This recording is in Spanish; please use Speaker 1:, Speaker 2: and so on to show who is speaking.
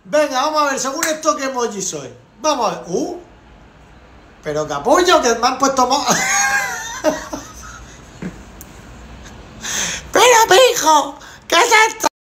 Speaker 1: Venga, vamos a ver, según esto, ¿qué emoji soy? Vamos a ver. Pero capullo, que me han puesto... Pero, pijo, ¿qué es esto?